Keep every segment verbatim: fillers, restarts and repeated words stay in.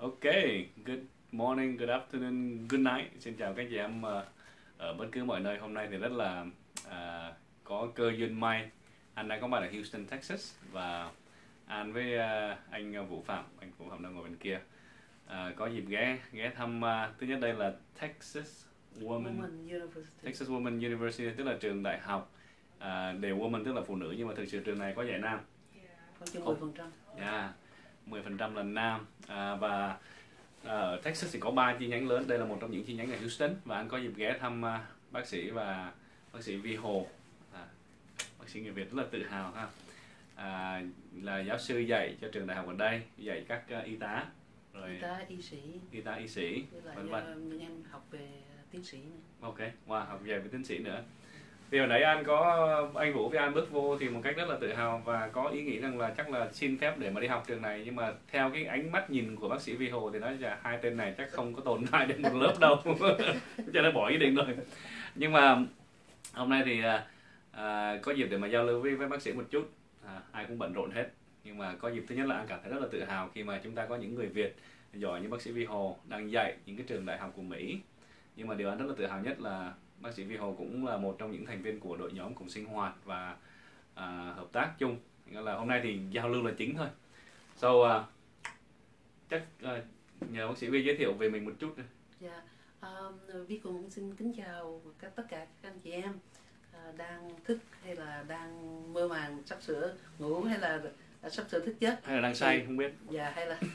Okay, good morning, good afternoon, good night. Xin chào các chị em ờ, ở bất cứ mọi nơi. Hôm nay thì rất là à, có cơ duyên may. Anh đang có mặt ở Houston, Texas và An với à, anh Vũ Phạm, anh Vũ Phạm đang ngồi bên kia. À, có dịp ghé ghé thăm à, thứ nhất đây là Texas Woman, Woman University. Texas Woman University, tức là trường đại học à, đều woman tức là phụ nữ, nhưng mà thực sự trường này có dạy nam. Khoảng chừng mười phần trăm. Yeah, mười phần trăm là nam. À, và ở Texas thì có ba chi nhánh lớn. Đây là một trong những chi nhánh ở Houston, và anh có dịp ghé thăm à, bác sĩ và bác sĩ Vi Hồ, à, bác sĩ người Việt rất là tự hào ha. À, là giáo sư dạy cho trường đại học ở đây, dạy các uh, y tá, rồi Y tá, y sĩ, y tá, y sĩ, với lại vân uh, vân. những em học về tiến sĩ nữa. Ok, wow, học về với tiến sĩ nữa. Thì hồi nãy anh có anh Vũ với An bước vô thì một cách rất là tự hào và có ý nghĩ rằng là chắc là xin phép để mà đi học trường này, nhưng mà theo cái ánh mắt nhìn của bác sĩ Vi Hồ thì nói là hai tên này chắc không có tồn tại đến một lớp đâu, cho nên bỏ ý định rồi. Nhưng mà hôm nay thì à, à, có dịp để mà giao lưu với, với bác sĩ một chút. À, ai cũng bận rộn hết, nhưng mà có dịp thứ nhất là anh cảm thấy rất là tự hào khi mà chúng ta có những người Việt giỏi như bác sĩ Vi Hồ đang dạy những cái trường đại học của Mỹ. Nhưng mà điều anh rất là tự hào nhất là bác sĩ Vi Hồ cũng là một trong những thành viên của đội nhóm cùng sinh hoạt và à, hợp tác chung. Nghĩa là hôm nay thì giao lưu là chính thôi. So uh, chắc uh, nhờ bác sĩ Vi giới thiệu về mình một chút. Dạ, um, Vi cũng xin kính chào các tất cả các anh chị em uh, đang thức hay là đang mơ màng sắp sửa ngủ hay là uh, sắp sửa thức giấc Hay là đang say thì, không biết. Dạ hay là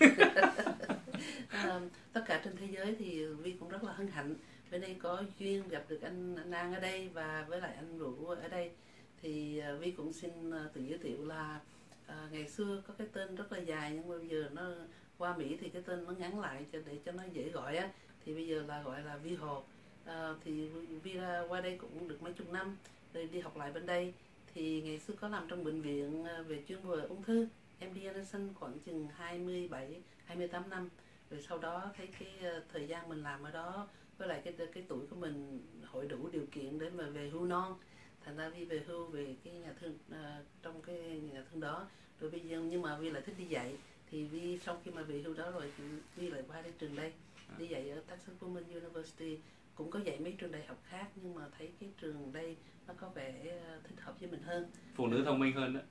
um, tất cả trên thế giới thì Vi cũng rất là hân hạnh bữa nay có duyên gặp được anh, anh An ở đây và với lại anh Vũ ở đây. Thì uh, Vi cũng xin uh, tự giới thiệu là uh, ngày xưa có cái tên rất là dài, nhưng mà bây giờ nó qua Mỹ thì cái tên nó ngắn lại cho để cho nó dễ gọi á, thì bây giờ là gọi là Vi Hồ. À, thì Vi ra qua đây cũng được mấy chục năm rồi đi học lại bên đây. Thì ngày xưa có làm trong bệnh viện về chuyên về ung thư em đê Anderson khoảng chừng hai mươi bảy hai mươi tám năm, rồi sau đó thấy cái thời gian mình làm ở đó với lại cái cái tuổi của mình hội đủ điều kiện để mà về hưu non, thành ra Vi về hưu về cái nhà thương uh, trong cái nhà thương đó. Rồi bây giờ nhưng mà Vi lại thích đi dạy, thì Vi sau khi mà về hưu đó rồi thì Vi lại qua đây trường đây đi dạy ở Texas Woman University, cũng có dạy mấy trường đại học khác, nhưng mà thấy cái trường đây nó có vẻ thích hợp với mình hơn, Phụ nữ thông minh hơn đó.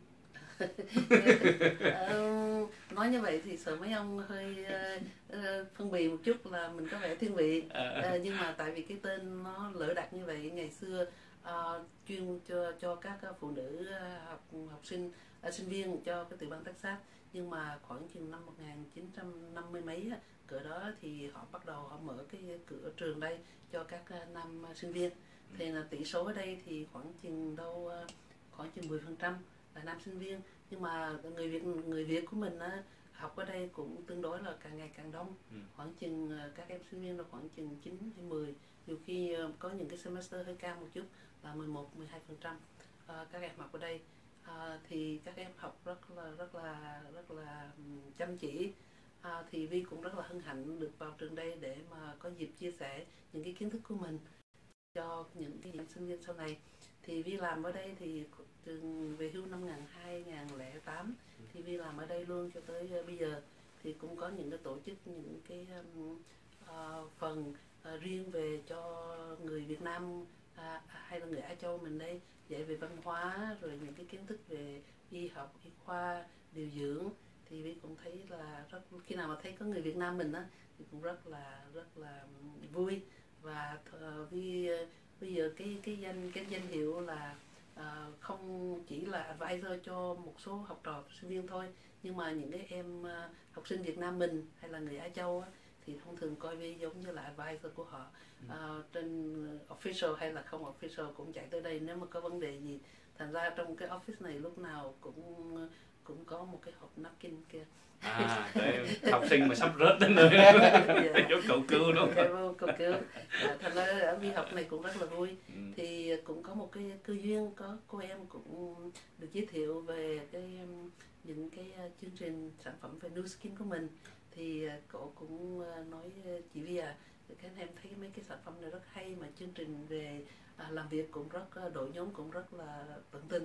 uh, nói như vậy thì sợ mấy ông hơi uh, uh, phân bì một chút là mình có vẻ thiên vị, uh, nhưng mà tại vì cái tên nó lỡ đặt như vậy. Ngày xưa uh, chuyên cho cho các phụ nữ uh, học học sinh uh, sinh viên cho cái tiểu bang Texas, nhưng mà khoảng chừng năm một nghìn chín trăm năm mươi mấy cỡ đó thì họ bắt đầu họ mở cái cửa trường đây cho các uh, nam uh, sinh viên. Thì là tỷ số ở đây thì khoảng chừng đâu uh, khoảng chừng mười phần trăm là nam sinh viên, nhưng mà người Việt người Việt của mình á, học ở đây cũng tương đối là càng ngày càng đông. Ừ. Khoảng chừng các em sinh viên là khoảng chừng chín hay mười, nhiều khi có những cái semester hơi cao một chút là mười một mười hai phần trăm các em học ở đây. À, thì các em học rất là rất là rất là chăm chỉ. À, thì Vi cũng rất là hân hạnh được vào trường đây để mà có dịp chia sẻ những cái kiến thức của mình cho những cái sinh viên sau này. Thì Vi làm ở đây thì trường về hưu năm hai nghìn lẻ tám, thì Vi làm ở đây luôn cho tới uh, bây giờ. Thì cũng có những cái tổ chức những cái um, uh, phần uh, riêng về cho người Việt Nam uh, hay là người Á Châu mình đây, dạy về văn hóa rồi những cái kiến thức về y học, y khoa, điều dưỡng. Thì Vi cũng thấy là rất, khi nào mà thấy có người Việt Nam mình á thì cũng rất là rất là vui. Và uh, Vi uh, bây giờ cái cái danh cái danh hiệu là uh, không chỉ là advisor cho một số học trò sinh viên thôi, nhưng mà những cái em uh, học sinh Việt Nam mình hay là người Á Châu á, thì thông thường coi Vi giống như là advisor của họ. Uh, trên official hay là không official cũng chạy tới đây nếu mà có vấn đề gì. Thành ra trong cái office này lúc nào cũng cũng có một cái hộp napkin kia. À, học sinh mà sắp rớt đến nơi chỗ cầu cứu đúng không? Cầu cứu. À, thành ra ở Vi học này cũng rất là vui. Ừ. Thì cũng có một cái cơ duyên, có cô em cũng được giới thiệu về cái những cái chương trình sản phẩm về Nu Skin của mình. Thì cậu cũng nói chị Vi à, các em thấy mấy cái sản phẩm này rất hay, mà chương trình về à, làm việc cũng rất đội nhóm cũng rất là tận tình.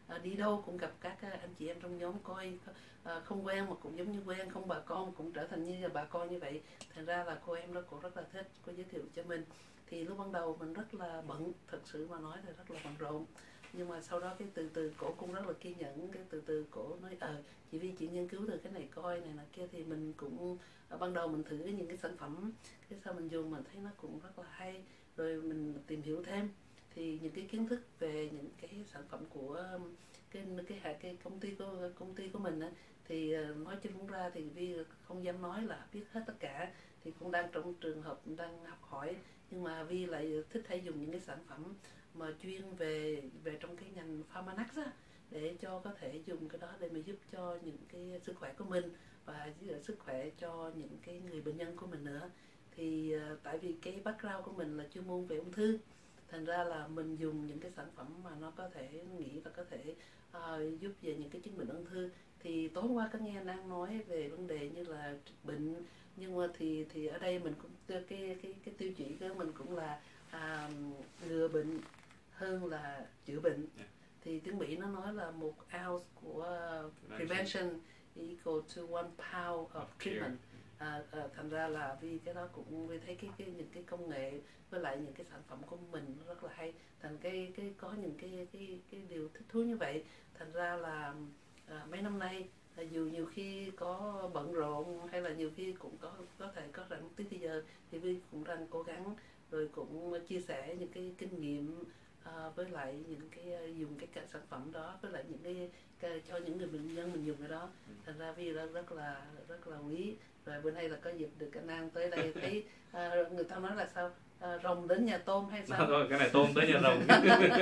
à, đi đâu cũng gặp các anh chị em trong nhóm coi, à, không quen mà cũng giống như quen, không bà con cũng trở thành như là bà con như vậy. Thành ra là cô em đó cũng rất là thích, cô giới thiệu cho mình. Thì lúc ban đầu mình rất là bận, thật sự mà nói là rất là bận rộn, nhưng mà sau đó cái từ từ cổ cũng rất là kiên nhẫn, cái từ từ cổ nói ờ à, chị Vi chị nghiên cứu từ cái này coi này là kia, thì mình cũng ở ban đầu mình thử những cái sản phẩm, cái sau mình dùng mình thấy nó cũng rất là hay, rồi mình tìm hiểu thêm thì những cái kiến thức về những cái sản phẩm của cái cái cái, cái công ty của công ty của mình á, thì nói chung cũng ra thì Vi không dám nói là biết hết tất cả, thì cũng đang trong trường hợp đang học hỏi, nhưng mà Vi lại thích hay dùng những cái sản phẩm mà chuyên về về trong cái ngành Pharmanax á, để cho có thể dùng cái đó để mà giúp cho những cái sức khỏe của mình và sức khỏe cho những cái người bệnh nhân của mình nữa. Thì uh, tại vì cái background của mình là chuyên môn về ung thư, thành ra là mình dùng những cái sản phẩm mà nó có thể nghĩ là có thể uh, giúp về những cái chứng bệnh ung thư. Thì tối qua có nghe anh đang nói về vấn đề như là bệnh, nhưng mà thì thì ở đây mình cũng cái cái cái tiêu chí của mình cũng là à, ngừa bệnh hơn là chữa bệnh. Yeah. Thì tiếng Mỹ nó nói là một ounce của prevention equal to one pound of treatment. À, à, thành ra là vì cái đó cũng vì thấy cái, cái những cái công nghệ với lại những cái sản phẩm của mình rất là hay, thành cái cái có những cái cái cái điều thích thú như vậy. Thành ra là à, mấy năm nay à, dù nhiều khi có bận rộn hay là nhiều khi cũng có có thể có rảnh một tí bây giờ, thì Vi cũng đang cố gắng rồi cũng chia sẻ những cái kinh nghiệm à, với lại những cái dùng cái, cái sản phẩm đó với lại những cái, cái cho những người bệnh nhân mình dùng cái đó. Thành ra Vi rất, rất là rất là quý. Rồi bữa nay là có dịp được anh An tới đây thấy à, người ta nói là sao à, rồng đến nhà tôm hay sao? Rồi cái này tôm tới nhà rồng.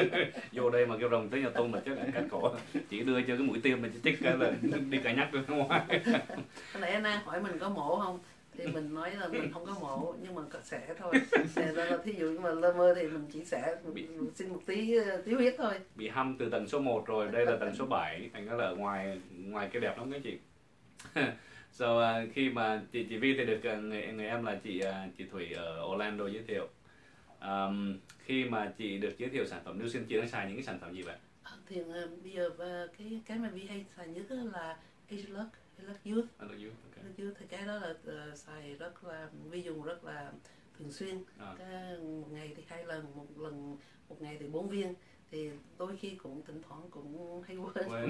Vô đây mà kêu rồng tới nhà tôm mà chắc là cắt cổ, chỉ đưa cho cái mũi tiêm mà chích cái là đi cả nhắc ra ngoài. Cái này anh An hỏi mình có mổ không? Thì mình nói là mình không có mổ nhưng mà có sẽ thôi. Thế ra là thí dụ như mà lơ mơ thì mình chỉ sẽ bị, xin một tí tí huyết thôi. Bị hăm từ tầng số một rồi, đây là tầng số bảy, thành ra là ở ngoài ngoài cái đẹp lắm các chị. So, uh, khi mà chị chị Vi thì được uh, người, người em là chị uh, chị Thủy ở Orlando giới thiệu. Um, khi mà chị được giới thiệu sản phẩm Nucin, chị đang xài những cái sản phẩm gì vậy? À, thì uh, bây giờ uh, cái cái mà Vi hay xài nhất là Agelux, Agelux Youth. Agelux Youth, okay. Agelux Youth thì cái đó là uh, xài rất là Vi dùng rất là thường xuyên. À. Cái, một ngày thì hai lần, một lần một ngày thì bốn viên. Thì đôi khi cũng thỉnh thoảng cũng hay quên. quên.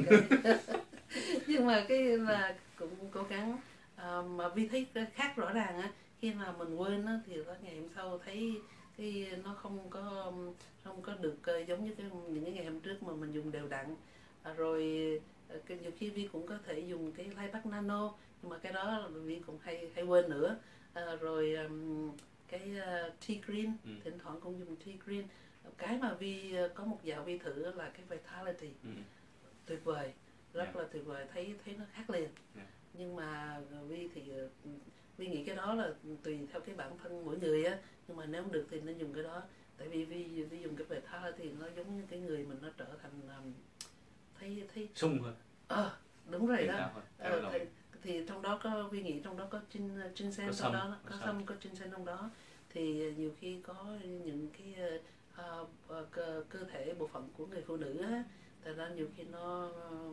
Nhưng mà cái là cũng cố gắng à, mà Vi thấy khác rõ ràng á, khi nào mình quên á thì ngày hôm sau thấy cái nó không có không có được uh, giống như cái những cái ngày hôm trước mà mình dùng đều đặn. À, rồi uh, nhiều khi Vi cũng có thể dùng cái Lipac Nano, nhưng mà cái đó Vi cũng hay hay quên nữa. À, rồi um, cái uh, Tea Green, ừ. thỉnh thoảng cũng dùng Tea Green. Cái mà Vi uh, có một dạo Vi thử là cái Vitality, ừ. tuyệt vời, rất yeah. là tuyệt vời, thấy thấy nó khác liền. Yeah. Nhưng mà Vi thì Vi nghĩ cái đó là tùy theo cái bản thân mỗi người á, nhưng mà nếu không được thì nên dùng cái đó, tại vì Vi Vi dùng cái Vitality thì nó giống như cái người mình nó trở thành um, thấy thấy sung hơn. Ờ à, đúng rồi đó. Ờ, thì, thì trong đó có Vi nghĩ trong đó có gin ginseng trong đó, có sâm, có ginseng trong đó, thì nhiều khi có những cái uh, uh, cơ, cơ thể bộ phận của người phụ nữ á, thật ra nhiều khi nó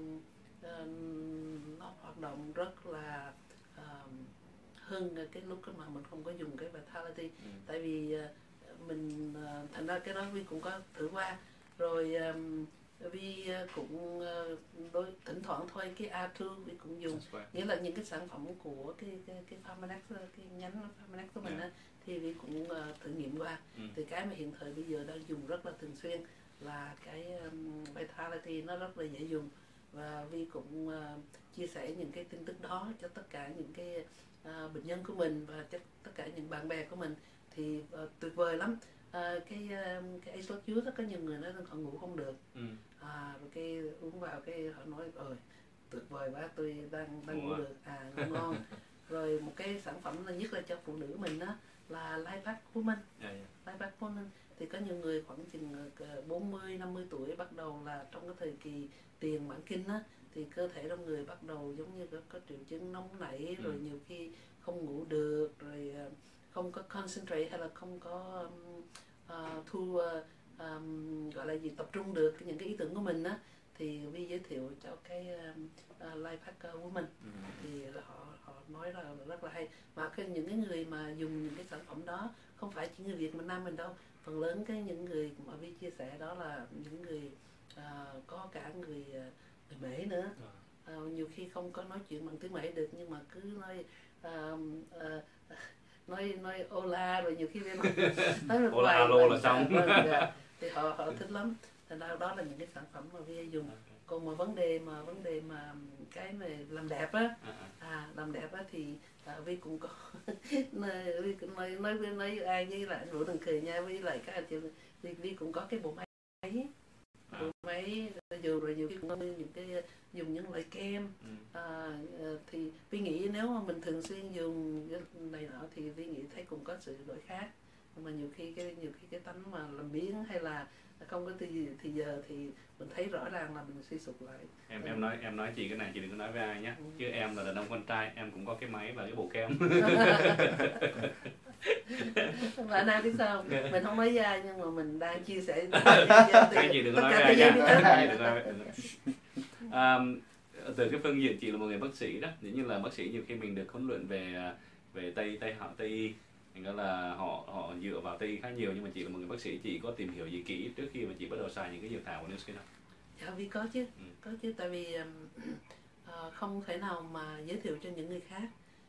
uh, nó hoạt động rất là uh, hơn cái lúc mà mình không có dùng cái Vitality. Ừ. Tại vì uh, mình uh, thành ra cái đó Vi cũng có thử qua rồi. Um, Vi cũng uh, đôi thỉnh thoảng thôi cái a hai Vi cũng dùng, nghĩa là những cái sản phẩm của cái cái cái Pharmanax, cái nhánh Pharmanax của mình á, yeah. thì Vi cũng uh, thử nghiệm qua. Ừ. Thì cái mà hiện thời bây giờ đang dùng rất là thường xuyên là cái um, Vitality, nó rất là dễ dùng, và Vi cũng uh, chia sẻ những cái tin tức đó cho tất cả những cái uh, bệnh nhân của mình và cho tất cả những bạn bè của mình, thì uh, tuyệt vời lắm. À, cái cái Agelux Youth có nhiều người nói rằng họ ngủ không được, ừ. à, rồi cái uống vào cái họ nói ơi tuyệt vời quá, tôi đang đang ngủ được, à ngủ ngon. Rồi một cái sản phẩm là nhất là cho phụ nữ mình đó là Lipac Woman. Yeah, yeah. Lipac Woman thì có nhiều người khoảng chừng bốn mươi năm mươi tuổi bắt đầu là trong cái thời kỳ tiền mãn kinh á, thì cơ thể trong người bắt đầu giống như có, có triệu chứng nóng nảy, ừ. rồi nhiều khi không ngủ được, rồi không có concentrate hay là không có um, uh, thu uh, um, gọi là gì tập trung được những cái ý tưởng của mình á, thì Vi giới thiệu cho cái uh, Life Hacker Women, ừ. thì họ họ nói là rất là hay. Mà cái những cái người mà dùng những cái sản phẩm đó không phải chỉ người Việt Nam Nam mình đâu, phần lớn cái những người mà Vi chia sẻ đó là những người uh, có cả người, uh, người Mễ nữa. Uh, nhiều khi không có nói chuyện bằng tiếng Mễ được, nhưng mà cứ nói uh, uh, nói nói Ola, rồi nhiều khi nói nói được Ola alo là xong. Vâng, dạ. Thì họ họ thích lắm. Thành ra đó là những cái sản phẩm mà Vi hay dùng. Còn mà vấn đề mà vấn đề mà cái về làm đẹp á, à làm đẹp á thì à, Vi cũng có Vi cũng nói nói với nói với ai với lại anh Vũ đừng cười nha, với lại các anh chị, Vi, Vi cũng có cái bộ máy bộ máy dù rồi nhiều khi cũng có những cái dùng những loại kem, à, thì Vi nghĩ nếu mà mình thường xuyên dùng cái này nọ thì Vi nghĩ thấy cũng có sự đổi khác. Nhưng mà nhiều khi cái nhiều khi cái tánh mà làm biếng hay là không có thì thì giờ thì mình thấy rõ ràng là mình suy sụp lại. Em ừ. em nói em nói chị cái này chị đừng có nói với ai nhé, ừ. Chứ em là đàn ông con trai, em cũng có cái máy và cái bộ kem. Và anh biết sao mình không nói ra nhưng mà mình đang chia sẻ cái gì đừng có nói với ai nha. um, từ cái phương diện chị là một người bác sĩ đó, giống như là bác sĩ nhiều khi mình được huấn luyện về về tây tây họ tây y, thành ra là họ họ dựa vào tây y khá nhiều, nhưng mà chị là một người bác sĩ, chị có tìm hiểu gì kỹ trước khi mà chị bắt đầu xài những cái dược thảo của New Skin không? Dạ Vi có chứ, ừ. có chứ, tại vì uh, không thể nào mà giới thiệu cho những người khác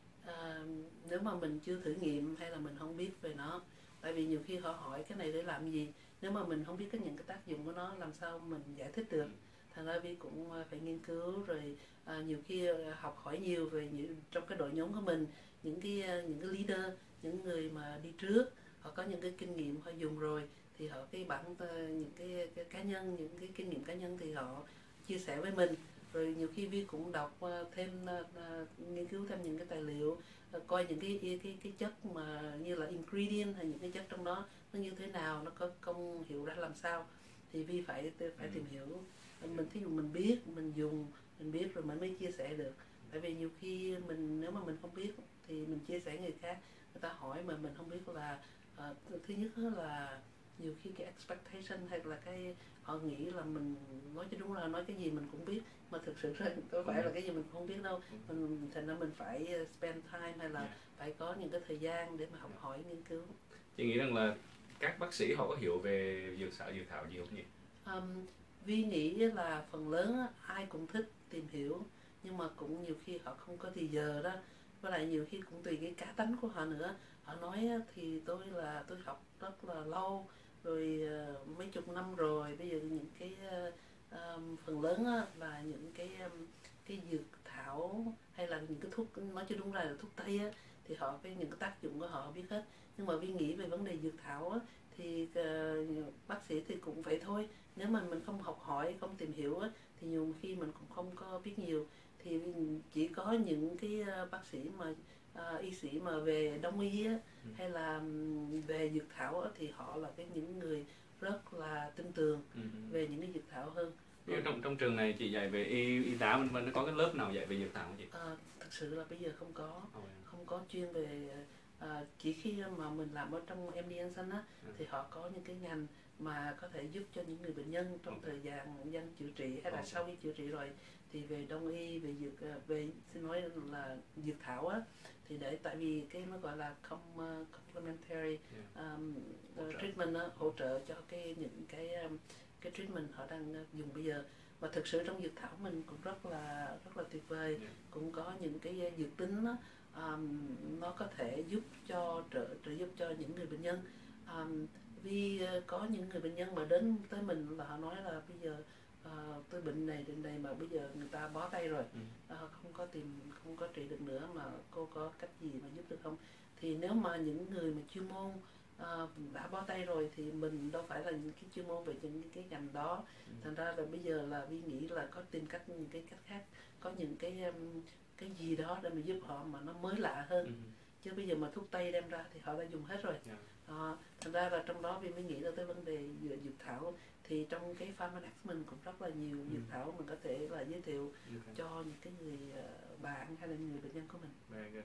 uh, nếu mà mình chưa thử nghiệm hay là mình không biết về nó. Tại vì nhiều khi họ hỏi cái này để làm gì, nếu mà mình không biết cái những cái tác dụng của nó làm sao mình giải thích được. Thành ra Vi cũng phải nghiên cứu rồi, à, nhiều khi học hỏi nhiều về những, trong cái đội nhóm của mình, những cái những cái leader, những người mà đi trước, họ có những cái kinh nghiệm họ dùng rồi, thì họ cái bản những cái, cái cá nhân, những cái kinh nghiệm cá nhân thì họ chia sẻ với mình. Rồi nhiều khi Vi cũng đọc thêm, uh, nghiên cứu thêm những cái tài liệu, uh, coi những cái, cái cái cái chất mà như là ingredient hay những cái chất trong đó nó như thế nào, nó có công hiệu ra làm sao, thì Vi phải phải tìm hiểu. Mình thí dụ mình biết, mình dùng, mình biết rồi mình mới chia sẻ được. Tại vì nhiều khi mình nếu mà mình không biết thì mình chia sẻ người khác, người ta hỏi mà mình không biết là uh, thứ nhất là nhiều khi cái expectation hay là cái họ nghĩ là mình nói cho đúng là nói cái gì mình cũng biết, mà thực sự ra có phải là cái gì mình không biết đâu. Mình thành ra mình phải spend time hay là phải có những cái thời gian để mà học hỏi, nghiên cứu. Chị nghĩ rằng là các bác sĩ họ có hiểu về dược xạ dược thảo nhiều không nhỉ? Um, Vi nghĩ là phần lớn ai cũng thích tìm hiểu, nhưng mà cũng nhiều khi họ không có thì giờ đó, với lại nhiều khi cũng tùy cái cá tánh của họ nữa. Họ nói thì tôi là tôi học rất là lâu rồi, uh, mấy chục năm rồi, bây giờ những cái uh, um, phần lớn là những cái um, cái dược thảo hay là những cái thuốc, nói cho đúng ra là thuốc tây á, thì họ cái những cái tác dụng của họ biết hết. Nhưng mà Vi nghĩ về vấn đề dược thảo á, thì uh, bác sĩ thì cũng vậy thôi. Nếu mà mình không học hỏi, không tìm hiểu á, thì nhiều khi mình cũng không có biết nhiều. Thì chỉ có những cái uh, bác sĩ mà uh, y sĩ mà về đông y á, ừ. hay là về dược thảo á, thì họ là cái những người rất là tin tưởng ừ. về những cái dược thảo hơn. Ví trong trong trường này chị dạy về y, y tá vân vân, nó có cái lớp nào dạy về dược thảo không chị? À, thực sự là bây giờ không có, oh. không có chuyên về. À, chỉ khi mà mình làm ở trong em đê Anderson á, ừ. thì họ có những cái ngành mà có thể giúp cho những người bệnh nhân trong okay. thời gian dân chữa trị hay là okay. sau khi chữa trị rồi, thì về đông y, về dược, về xin nói là dược thảo á, thì để tại vì cái nó gọi là com, uh, complementary yeah. um, uh, treatment á, hỗ trợ cho cái những cái um, cái treatment họ đang dùng bây giờ. Và thực sự trong dược thảo mình cũng rất là rất là tuyệt vời, yeah. cũng có những cái dược tính đó, um, nó có thể giúp cho trợ trợ giúp cho những người bệnh nhân. Um, vì uh, có những người bệnh nhân mà đến tới mình là họ nói là bây giờ uh, tôi bệnh này đến đây mà bây giờ người ta bó tay rồi, uh, không có tìm không có trị được nữa, mà cô có cách gì mà giúp được không? Thì nếu mà những người mà chuyên môn uh, đã bó tay rồi thì mình đâu phải là những cái chuyên môn về những cái ngành đó. ừ. Thành ra là bây giờ là Vi nghĩ là có tìm cách những cái cách khác, có những cái um, cái gì đó để mà giúp họ mà nó mới lạ hơn. ừ. Chứ bây giờ mà thuốc tây đem ra thì họ đã dùng hết rồi. yeah. uh, thành ra là trong đó Vi mới nghĩ là tới vấn đề dược thảo, thì trong cái Pharmanex mình cũng rất là nhiều ừ. dược thảo mình có thể là giới thiệu okay. cho những cái người uh, bạn hay là người bệnh nhân của mình. Very good.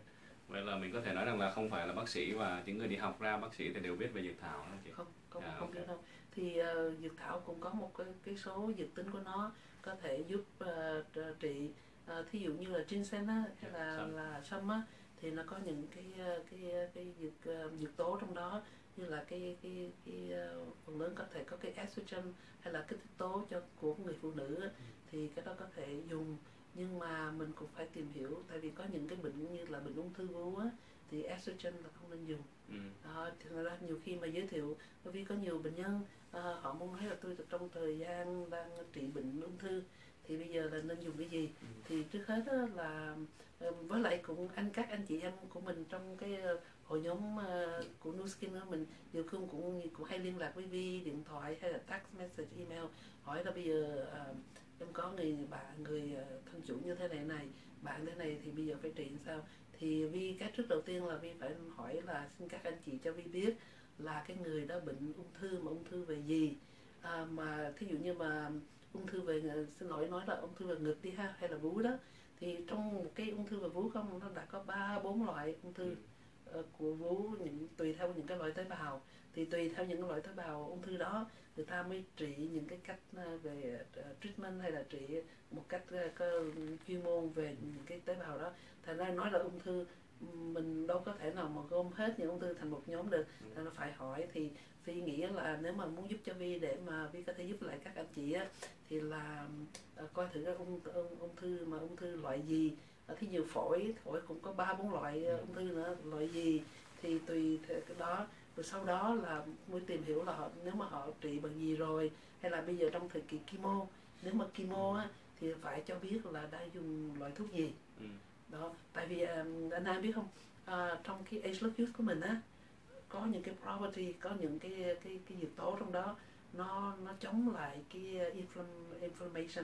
Vậy là mình có thể nói rằng là không phải là bác sĩ và những người đi học ra bác sĩ thì đều biết về dược thảo không chị? Không, không, À, không ok. biết đâu. Thì uh, dược thảo cũng có một cái, cái số dược tính của nó có thể giúp uh, trị, uh, thí dụ như là ginseng á, hay là Sâm. là sâm á, thì nó có những cái cái cái dược uh, dược tố trong đó, như là cái cái cái uh, phần lớn có thể có cái estrogen hay là kích thích tố cho của người phụ nữ á, thì cái đó có thể dùng. Nhưng mà mình cũng phải tìm hiểu, tại vì có những cái bệnh như là bệnh ung thư vú á, thì estrogen là không nên dùng. Ừ. Đó, thì ra nhiều khi mà giới thiệu, bởi vì có nhiều bệnh nhân à, họ muốn nói là tôi trong thời gian đang trị bệnh ung thư thì bây giờ là nên dùng cái gì. Ừ. Thì trước hết đó là với lại cũng anh các anh chị em của mình trong cái hội nhóm uh, của Nu Skin đó, mình nhiều khi cũng cũng hay liên lạc với Vi điện thoại hay là text message, email, hỏi là bây giờ uh, em có người bạn người uh, thân chủ như thế này này, bạn thế này thì bây giờ phải trị sao. Thì Vi cái trước đầu tiên là Vi phải hỏi là xin các anh chị cho Vi biết là cái người đó bệnh ung thư, mà ung thư về gì, à, mà thí dụ như mà ung thư về, xin lỗi nói là ung thư về ngực đi ha, hay là vú đó, thì trong một cái ung thư về vú không, nó đã có ba bốn loại ung thư uh, của vú, những tùy theo những cái loại tế bào, thì tùy theo những cái loại tế bào ung thư đó người ta mới trị những cái cách uh, về uh, treatment, hay là trị một cách uh, chuyên môn về những cái tế bào đó. Thành ra nói là ung thư mình đâu có thể nào mà gom hết những ung thư thành một nhóm được, nên nó phải hỏi. Thì Vi nghĩ là nếu mà muốn giúp cho Vi để mà Vi có thể giúp lại các anh chị á, thì là uh, coi thử cái ung, ung, ung thư mà ung thư loại gì. uh, thí dụ phổi, phổi cũng có ba bốn loại uh, ung thư nữa, loại gì thì tùy theo cái đó. Rồi sau đó là mới tìm hiểu là họ, nếu mà họ trị bằng gì rồi, hay là bây giờ trong thời kỳ chemo, nếu mà chemo á, thì phải cho biết là đã dùng loại thuốc gì. Ừ. Đó, tại vì um, anh Nam biết không, uh, trong cái age look use của mình á, có những cái property, có những cái cái cái dược tố trong đó, nó nó chống lại cái inflam, inflammation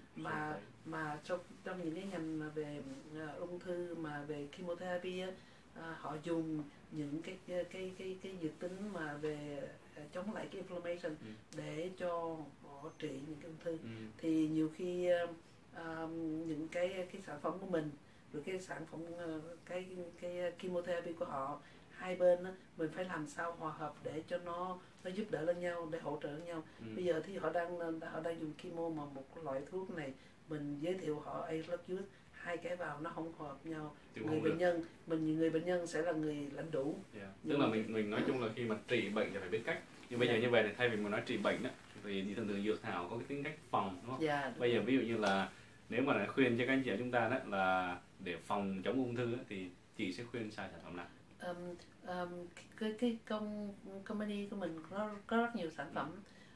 mà mà trong trong những cái ngành mà về uh, ung thư mà về chemotherapy á, uh, họ dùng những cái cái cái cái, cái dược tính mà về uh, chống lại cái inflammation ừ. để cho họ trị những cái ung thư. Ừ. Thì nhiều khi uh, uh, những cái cái sản phẩm của mình, rồi cái sản phẩm uh, cái cái chemotherapy của họ, hai bên đó, mình phải làm sao hòa hợp để cho nó nó giúp đỡ lẫn nhau, để hỗ trợ lẫn nhau. Ừ. Bây giờ thì họ đang họ đang dùng chemo mà một loại thuốc này mình giới thiệu họ Ageless, hai cái vào nó không hợp nhau. Chứ người bệnh được. nhân mình người bệnh nhân sẽ là người lãnh đủ. Yeah. Tức là mình mình nói chung là khi mà trị bệnh thì phải biết cách. Nhưng bây yeah. giờ như vậy thì thay vì mình nói trị bệnh đó, thì thường thường dược thảo có cái tính cách phòng, đúng không? Yeah, đúng bây giờ ví dụ như là nếu mà khuyên cho các anh chị chúng ta đó là để phòng chống ung thư đó, thì chị sẽ khuyên xài sản phẩm nào? Um, um, cái cái công company của mình có có rất nhiều sản phẩm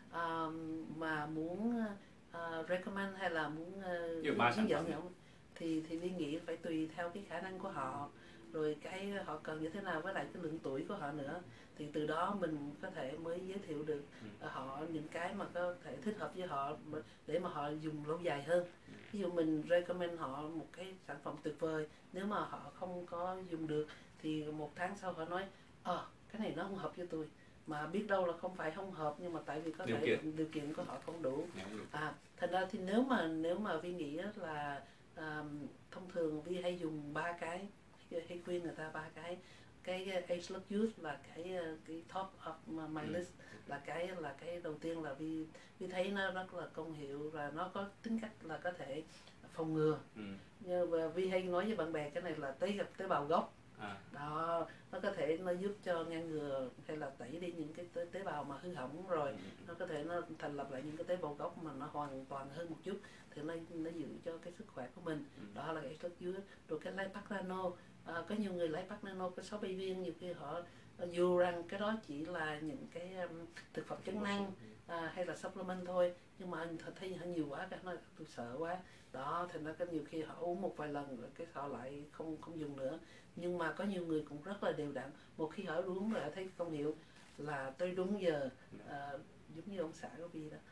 um, mà muốn uh, recommend hay là muốn uh, hướng dẫn nhau, thì thì Vi nghĩ phải tùy theo cái khả năng của họ, rồi cái họ cần như thế nào, với lại cái lượng tuổi của họ nữa, thì từ đó mình có thể mới giới thiệu được uh, họ những cái mà có thể thích hợp với họ để mà họ dùng lâu dài hơn. Ví dụ mình recommend họ một cái sản phẩm tuyệt vời, nếu mà họ không có dùng được thì một tháng sau họ nói ờ à, cái này nó không hợp với tôi, mà biết đâu là không phải không hợp, nhưng mà tại vì có điều thể kiện. điều kiện của họ không đủ. À, thành ra thì nếu mà nếu mà Vi nghĩ là à, thông thường Vi hay dùng ba cái, hay khuyên người ta ba cái. Cái Ageless Youth là cái cái top of my list, là cái là cái đầu tiên, là Vi Vi thấy nó rất là công hiệu và nó có tính cách là có thể phòng ngừa. Ừ. Nhưng Vi hay nói với bạn bè cái này là tế tế bào gốc. À. Đó, nó có thể nó giúp cho ngăn ngừa hay là tẩy đi những cái tế, tế bào mà hư hỏng rồi, ừ. nó có thể nó thành lập lại những cái tế bào gốc mà nó hoàn toàn hơn một chút, thì nó nó giữ cho cái sức khỏe của mình. Ừ. Đó là cái rất dưới. Rồi cái Lipac Nano, à, có nhiều người Lipac Nano có sáu bảy viên, nhiều khi họ dù rằng cái đó chỉ là những cái um, thực phẩm chức năng à, hay là supplement thôi, nhưng mà anh thấy họ nhiều quá, cái nói tôi sợ quá. Đó, thành ra cái nhiều khi họ uống một vài lần rồi cái họ lại không không dùng nữa. Nhưng mà có nhiều người cũng rất là đều đặn, một khi họ uống rồi thấy công hiệu là tới đúng giờ, à, giống như ông xã của Vi đó.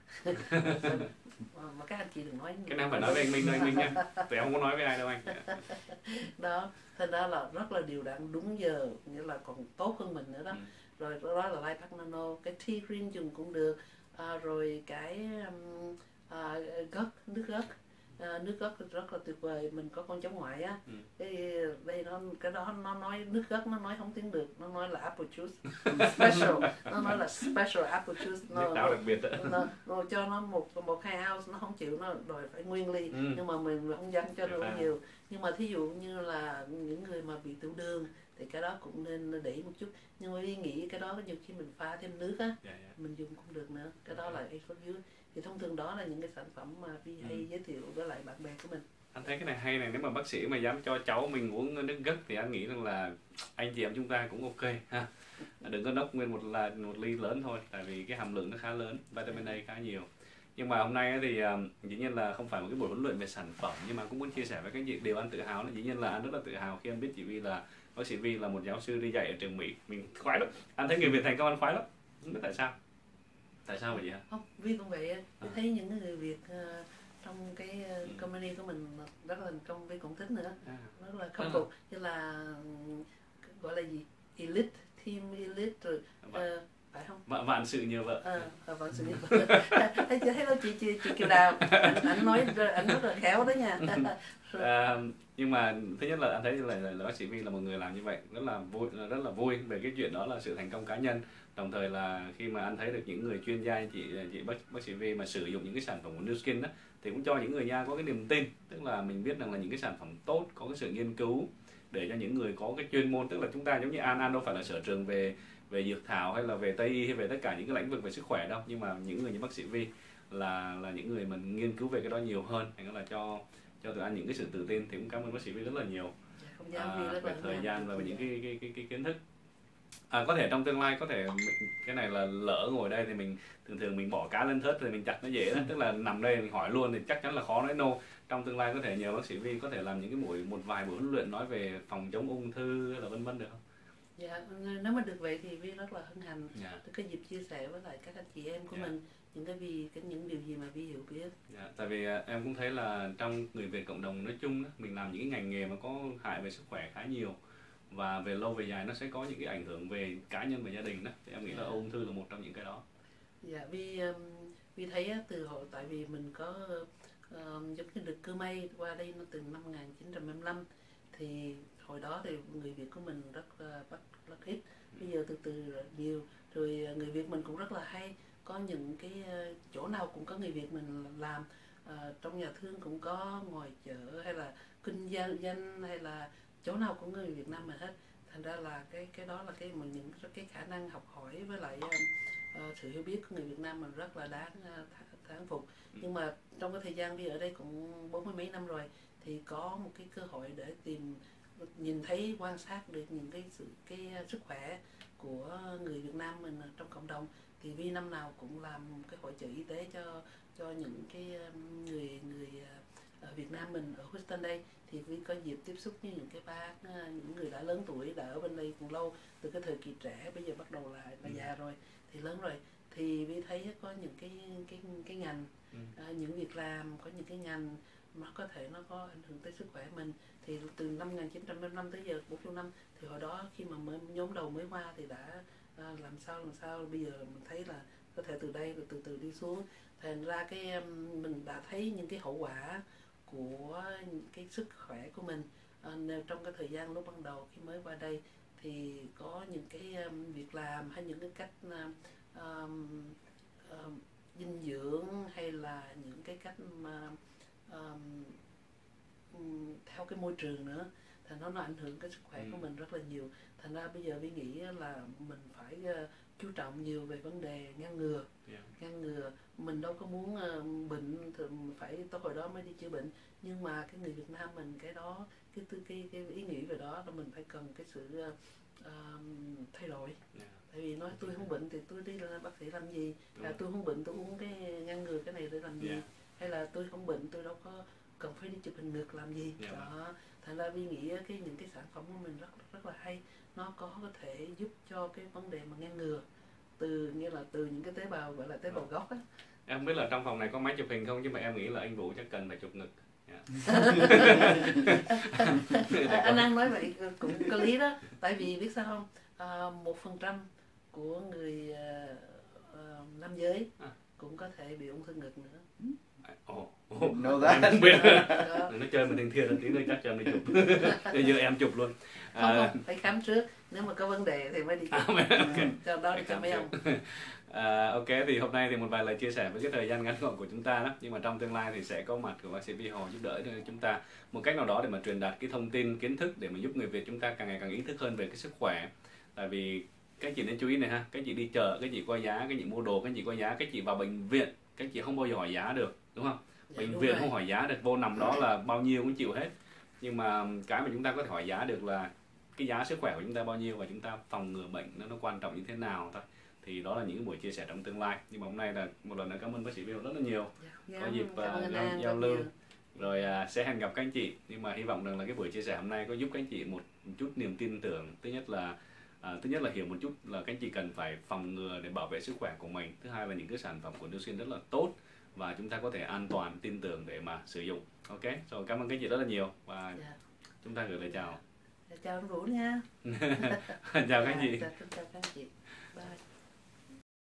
Mà các anh chị đừng nói cái nào phải nói với anh Minh đâu anh Minh nha, tụi em không có nói với ai đâu anh. Đó, thành ra là rất là đều đặn đúng giờ, nghĩa là còn tốt hơn mình nữa đó. Ừ. Rồi đó là Lipac Nano, cái tea green dùng cũng được, à, rồi cái um, à, gấc, nước gấc, à, nước ớt rất là tuyệt vời. Mình có con cháu ngoại á, ừ. cái đây nó cái đó nó nói nước ớt, nó nói không tiếng được, nó nói là apple juice special, nó nói là special apple juice, nó, nước táo đặc biệt đó. nó, nó cho nó một một hai ounce, nó không chịu, nó đòi phải nguyên ly, ừ. Nhưng mà mình không dám cho nó nhiều. Nhưng mà thí dụ như là những người mà bị tiểu đường thì cái đó cũng nên để ý một chút. Nhưng mà Vi nghĩ cái đó nhiều khi mình pha thêm nước á, yeah, yeah. mình dùng cũng được nữa. Cái đó là extra juice. Thì thông thường đó là những cái sản phẩm mà Vi hay ừ. giới thiệu với lại bạn bè của mình. Anh thấy cái này hay này, nếu mà bác sĩ mà dám cho cháu mình uống nước gấc thì anh nghĩ rằng là anh chị em chúng ta cũng ok ha. Đừng có nốc nguyên một là một ly lớn thôi, tại vì cái hàm lượng nó khá lớn, vitamin A khá nhiều. Nhưng mà hôm nay thì dĩ nhiên là không phải một cái buổi huấn luyện về sản phẩm, nhưng mà cũng muốn chia sẻ với các chị điều anh tự hào là dĩ nhiên là anh rất là tự hào khi anh biết chị Vi là bác sĩ Vi là một giáo sư đi dạy ở trường Mỹ. Mình khoái lắm, anh thấy người Việt thành công anh khoái lắm, không biết tại sao. Tại sao vậy hả? Không, Vi cũng vậy. Vi à. thấy những người Việt uh, trong cái uh, company của mình rất là thành công, Vi cũng thích nữa, à. rất là khâm phục, à. như là gọi là gì, elite, team elite rồi, uh, phải không? Vạn, vạn sự nhờ vợ. À, vạn sự nhờ vợ. Thấy thấy đâu chị, chị chị Kiều Đào, anh, anh nói anh rất là khéo đó nha. À, nhưng mà thứ nhất là anh thấy là, là, là bác sĩ Vi là một người làm như vậy rất là vui, rất là vui về cái chuyện đó là sự thành công cá nhân. Đồng thời là khi mà anh thấy được những người chuyên gia chị chị bác bác sĩ Vi mà sử dụng những cái sản phẩm của Nu Skin đó, thì cũng cho những người nha có cái niềm tin, tức là mình biết rằng là những cái sản phẩm tốt, có cái sự nghiên cứu để cho những người có cái chuyên môn, tức là chúng ta giống như An An đâu phải là sở trường về về dược thảo hay là về Tây y hay về tất cả những cái lĩnh vực về sức khỏe đâu, nhưng mà những người như bác sĩ Vi là là những người mình nghiên cứu về cái đó nhiều hơn, thành là cho cho tụi anh những cái sự tự tin. Thì cũng cảm ơn bác sĩ Vi rất là nhiều à, về thời gian và về những cái cái, cái cái kiến thức. À, có thể trong tương lai có thể cái này là lỡ ngồi đây thì mình thường thường mình bỏ cá lên thớt thì mình chặt nó dễ đó, tức là nằm đây mình hỏi luôn thì chắc chắn là khó nói no. Trong tương lai có thể nhờ bác sĩ Vi có thể làm những cái buổi một vài buổi huấn luyện nói về phòng chống ung thư hay là vân vân được không? Dạ, nếu mà được vậy thì Vi rất là hân hạnh yeah. được có dịp chia sẻ với lại các anh chị em của yeah. mình những cái vì cái những điều gì mà Vi hiểu biết. Yeah, tại vì uh, em cũng thấy là trong người Việt cộng đồng nói chung đó, mình làm những cái ngành nghề mà có hại về sức khỏe khá nhiều, và về lâu về dài nó sẽ có những cái ảnh hưởng về cá nhân và gia đình đó. Thì em nghĩ yeah. là ung thư là một trong những cái đó. Dạ, Vi um, Vi thấy từ hồi tại vì mình có um, giống như được cơ may qua đây nó từ năm một nghìn chín trăm bảy mươi lăm, thì hồi đó thì người Việt của mình rất là bắt rất ít, bây giờ từ từ nhiều rồi. Người Việt mình cũng rất là hay, có những cái chỗ nào cũng có người Việt mình làm, à, trong nhà thương cũng có, ngoài chợ hay là kinh doanh danh hay là chỗ nào cũng có người Việt Nam mà hết. Thành ra là cái cái đó là cái mình những cái khả năng học hỏi với lại uh, sự hiểu biết của người Việt Nam mình rất là đáng uh, thán phục. Nhưng mà trong cái thời gian Vi ở đây cũng bốn mươi mấy năm rồi thì có một cái cơ hội để tìm nhìn thấy quan sát được những cái sự cái sức khỏe của người Việt Nam mình trong cộng đồng. Thì Vi năm nào cũng làm cái hội chợ y tế cho cho những cái người người ở Việt Nam mình ở Houston đây, thì Vi có dịp tiếp xúc với những cái bác, những người đã lớn tuổi, đã ở bên đây cũng lâu, từ cái thời kỳ trẻ bây giờ bắt đầu là là già rồi thì lớn rồi, thì Vi thấy có những cái cái cái ngành, à, những việc làm, có những cái ngành nó có thể nó có ảnh hưởng tới sức khỏe mình. Thì từ năm một nghìn chín trăm bảy mươi lăm tới giờ bốn mươi năm, thì hồi đó khi mà mới nhóm đầu mới qua thì đã à, làm sao làm sao bây giờ mình thấy là có thể từ đây rồi từ từ đi xuống. Thành ra cái mình đã thấy những cái hậu quả của cái sức khỏe của mình à, trong cái thời gian lúc ban đầu khi mới qua đây, thì có những cái um, việc làm hay những cái cách uh, um, uh, dinh dưỡng hay là những cái cách mà um, um, theo cái môi trường nữa, thì nó nó ảnh hưởng cái sức khỏe của mình rất là nhiều. Thành ra bây giờ Vi nghĩ là mình phải uh, chú trọng nhiều về vấn đề ngăn ngừa. Yeah. Ngăn ngừa, mình đâu có muốn uh, bệnh thì phải tới hồi đó mới đi chữa bệnh, nhưng mà cái người Việt Nam mình cái đó, cái cái cái ý nghĩ về đó là mình phải cần cái sự uh, thay đổi. Yeah. Tại vì nói tôi không bệnh thì tôi đi là bác sĩ làm gì, là tôi không bệnh tôi uống cái ngăn ngừa cái này để làm gì. Yeah. Hay là tôi không bệnh tôi đâu có cần phải đi chụp hình ngực làm gì. Yeah. Đó, thành ra Vi nghĩ cái những cái sản phẩm của mình rất rất là hay, nó có có thể giúp cho cái vấn đề mà ngăn ngừa từ như là từ những cái tế bào gọi là tế bào gốc á. Em không biết là trong phòng này có máy chụp hình không, nhưng mà em nghĩ là anh Vũ chắc cần phải chụp ngực. Yeah. Anh An nói vậy cũng có lý đó, tại vì biết sao không, à, một phần trăm của người uh, uh, nam giới à. cũng có thể bị ung thư ngực nữa. Ồ, know Em that. không biết. Đó. Nó chơi mình thường thiệt là tí nữa chắc cho em đi chụp. Bây giờ em chụp luôn. Không, À, không, phải khám trước, nếu mà có vấn đề thì mới đi à, chụp. ok. Cho đó Phải cho khám mấy trước. ông. À, ok, thì hôm nay thì một vài lời chia sẻ với cái thời gian ngắn gọn của chúng ta đó, nhưng mà trong tương lai thì sẽ có mặt của bác sĩ Vi Hồ giúp đỡ cho chúng ta một cách nào đó để mà truyền đạt cái thông tin, kiến thức để mà giúp người Việt chúng ta càng ngày càng ý thức hơn về cái sức khỏe. Tại vì các chị nên chú ý này ha, các chị đi chợ, các chị coi giá, các chị mua đồ, các chị coi giá, các chị vào bệnh viện, các chị không bao giờ hỏi giá được, đúng không? Dạ, Bệnh đúng viện rồi. không hỏi giá được, vô nằm đó là bao nhiêu cũng chịu hết. Nhưng mà cái mà chúng ta có thể hỏi giá được là cái giá sức khỏe của chúng ta bao nhiêu và chúng ta phòng ngừa bệnh nó nó quan trọng như thế nào thôi. Thì đó là những cái buổi chia sẻ trong tương lai. Nhưng mà hôm nay là một lần nữa cảm ơn bác sĩ Vi Hồ rất là nhiều. Dạ, Có dịp cảm ơn uh, anh giao, An giao rất lưu nhiều. rồi à, sẽ hẹn gặp các anh chị. Nhưng mà hy vọng rằng là cái buổi chia sẻ hôm nay có giúp các anh chị một chút niềm tin tưởng. Thứ nhất là à, thứ nhất là hiểu một chút là các anh chị cần phải phòng ngừa để bảo vệ sức khỏe của mình. Thứ hai là những cái sản phẩm của Nucin rất là tốt và chúng ta có thể an toàn tin tưởng để mà sử dụng. Ok, rồi cảm ơn các anh chị rất là nhiều và Dạ. chúng ta gửi lời chào. Dạ, chào anh Vũ nha. Chào các anh chị. Dạ, chào các anh chị. Bye.